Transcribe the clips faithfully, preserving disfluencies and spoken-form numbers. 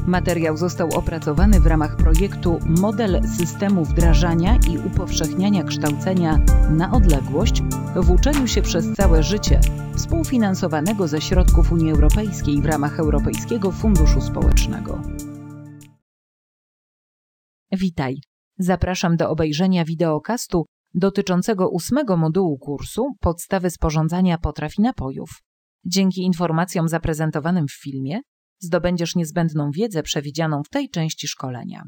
Materiał został opracowany w ramach projektu Model systemu wdrażania i upowszechniania kształcenia na odległość w uczeniu się przez całe życie, współfinansowanego ze środków Unii Europejskiej w ramach Europejskiego Funduszu Społecznego. Witaj! Zapraszam do obejrzenia wideokastu dotyczącego ósmego modułu kursu Podstawy sporządzania potraw i napojów. Dzięki informacjom zaprezentowanym w filmie zdobędziesz niezbędną wiedzę przewidzianą w tej części szkolenia.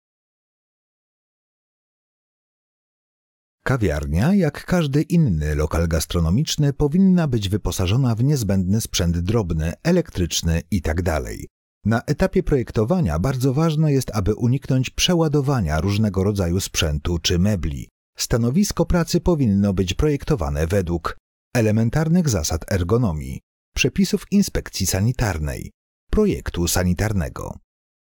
Kawiarnia, jak każdy inny lokal gastronomiczny, powinna być wyposażona w niezbędny sprzęt drobny, elektryczny itd. Na etapie projektowania bardzo ważne jest, aby uniknąć przeładowania różnego rodzaju sprzętu czy mebli. Stanowisko pracy powinno być projektowane według elementarnych zasad ergonomii, przepisów inspekcji sanitarnej, projektu sanitarnego.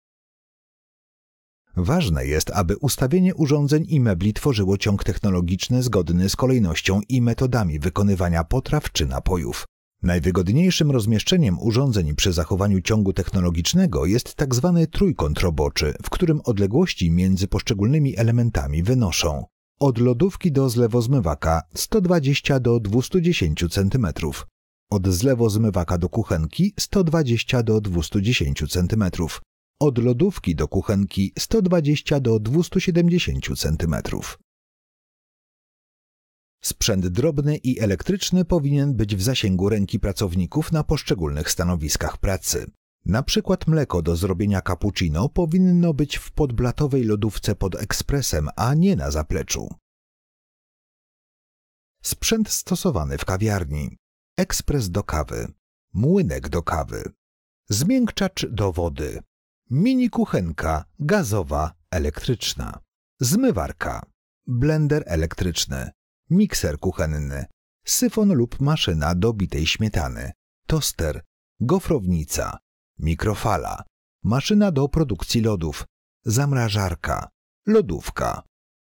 Ważne jest, aby ustawienie urządzeń i mebli tworzyło ciąg technologiczny zgodny z kolejnością i metodami wykonywania potraw czy napojów. Najwygodniejszym rozmieszczeniem urządzeń przy zachowaniu ciągu technologicznego jest tzw. trójkąt roboczy, w którym odległości między poszczególnymi elementami wynoszą od lodówki do zlewozmywaka sto dwadzieścia do dwustu dziesięciu centymetrów, od zlewozmywaka do kuchenki sto dwadzieścia do dwustu dziesięciu centymetrów, od lodówki do kuchenki sto dwadzieścia do dwustu siedemdziesięciu centymetrów. Sprzęt drobny i elektryczny powinien być w zasięgu ręki pracowników na poszczególnych stanowiskach pracy. Na przykład mleko do zrobienia cappuccino powinno być w podblatowej lodówce pod ekspresem, a nie na zapleczu. Sprzęt stosowany w kawiarni: ekspres do kawy, młynek do kawy, zmiękczacz do wody, mini kuchenka gazowa, elektryczna, zmywarka, blender elektryczny, mikser kuchenny, syfon lub maszyna do bitej śmietany, toster, gofrownica, mikrofala, maszyna do produkcji lodów, zamrażarka, lodówka.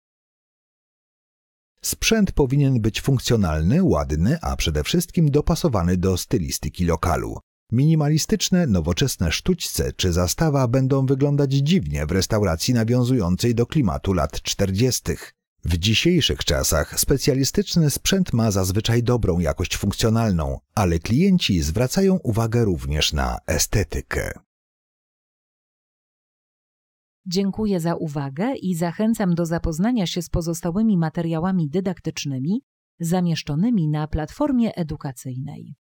Sprzęt powinien być funkcjonalny, ładny, a przede wszystkim dopasowany do stylistyki lokalu. Minimalistyczne, nowoczesne sztućce czy zastawa będą wyglądać dziwnie w restauracji nawiązującej do klimatu lat czterdziestych. W dzisiejszych czasach specjalistyczny sprzęt ma zazwyczaj dobrą jakość funkcjonalną, ale klienci zwracają uwagę również na estetykę. Dziękuję za uwagę i zachęcam do zapoznania się z pozostałymi materiałami dydaktycznymi zamieszczonymi na platformie edukacyjnej.